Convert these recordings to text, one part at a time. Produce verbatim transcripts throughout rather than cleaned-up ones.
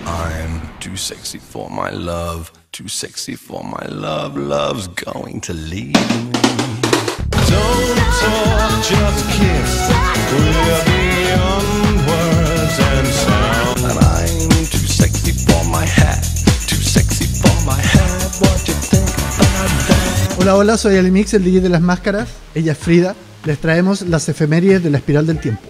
I'm too sexy for my love, too sexy for my love, love's going to leave me. Don't talk, just kiss, we're beyond words and sound. And I'm too sexy for my hat, too sexy for my hat, what you think about that? Hola, hola, soy Alimix, el D J de las máscaras. Ella es Frida. Les traemos las efemérides de la Espiral del Tiempo.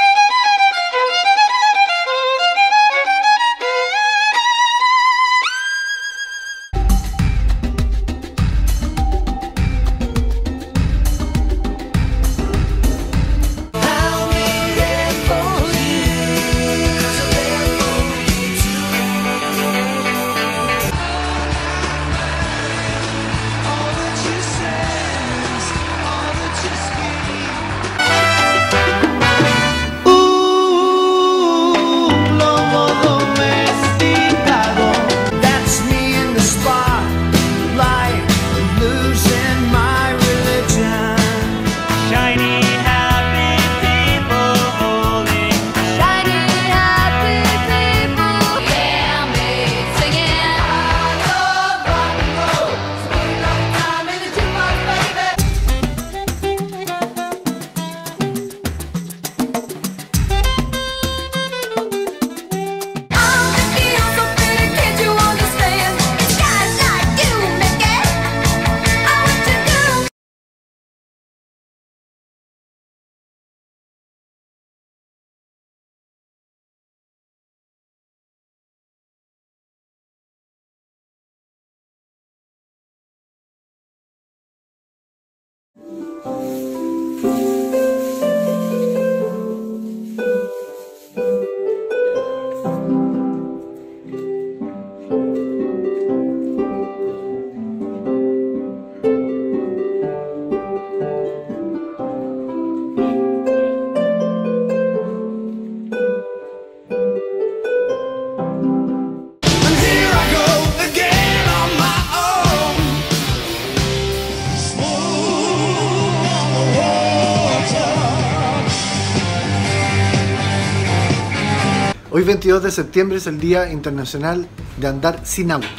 Hoy veintidós de septiembre es el Día Internacional de Andar sin Auto.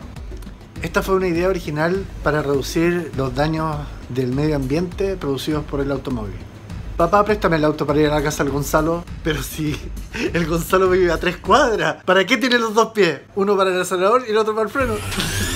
Esta fue una idea original para reducir los daños del medio ambiente producidos por el automóvil. Papá, préstame el auto para ir a la casa del Gonzalo. Pero si el Gonzalo vive a tres cuadras, ¿para qué tiene los dos pies? Uno para el acelerador y el otro para el freno.